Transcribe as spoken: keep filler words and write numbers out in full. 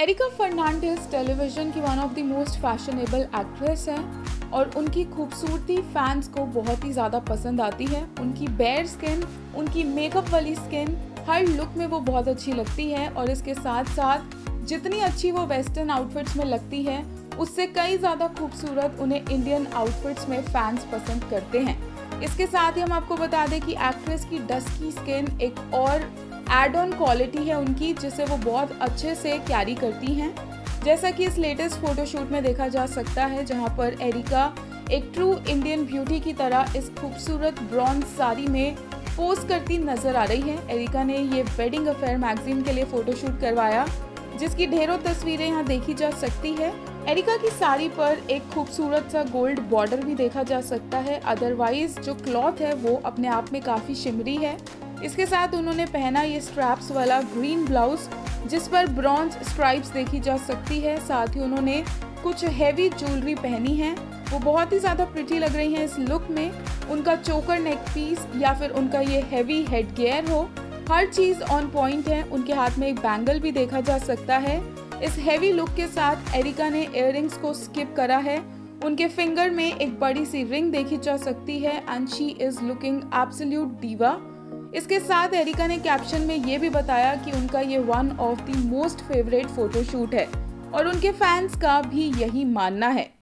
Areca Fernandes television की one of the most fashionable actress हैं और उनकी खूबसूरती फैंस को बहुत ही ज़्यादा पसंद आती है। उनकी बेयर स्किन, उनकी मेकअप वाली स्किन, हर लुक में वो बहुत अच्छी लगती है और इसके साथ साथ जितनी अच्छी वो वेस्टर्न आउटफिट्स में लगती है उससे कई ज़्यादा खूबसूरत उन्हें इंडियन आउटफिट्स में फैंस पसंद करते हैं। इसके साथ ही हम आपको बता दें कि एक्ट्रेस की डस्की स्किन एक और एड ऑन क्वालिटी है उनकी, जिसे वो बहुत अच्छे से कैरी करती हैं, जैसा कि इस लेटेस्ट फोटोशूट में देखा जा सकता है, जहां पर एरिका एक ट्रू इंडियन ब्यूटी की तरह इस खूबसूरत ब्रॉन्ज साड़ी में पोज करती नजर आ रही है। एरिका ने ये वेडिंग अफेयर मैगजीन के लिए फोटोशूट करवाया, जिसकी ढेरों तस्वीरें यहाँ देखी जा सकती है। एरिका की साड़ी पर एक खूबसूरत सा गोल्ड बॉर्डर भी देखा जा सकता है। अदरवाइज जो क्लॉथ है वो अपने आप में काफ़ी शिमरी है। इसके साथ उन्होंने पहना ये स्ट्रैप्स वाला ग्रीन ब्लाउज, जिस पर ब्रॉन्ज स्ट्राइप्स देखी जा सकती है। साथ ही उन्होंने कुछ हेवी ज्वेलरी पहनी है, वो बहुत ही ज़्यादा प्रिटी लग रही हैं इस लुक में। उनका चोकर नेक पीस या फिर उनका ये हेवी हेड गियर हो, हर चीज़ ऑन पॉइंट है। उनके हाथ में एक बैंगल भी देखा जा सकता है। इस हेवी लुक के साथ एरिका ने इयररिंग्स को स्किप करा है। उनके फिंगर में एक बड़ी सी रिंग देखी जा सकती है and she is looking absolute diva. इसके साथ एरिका ने कैप्शन में ये भी बताया कि उनका ये one of the most favourite photoshoot है और उनके फैंस का भी यही मानना है।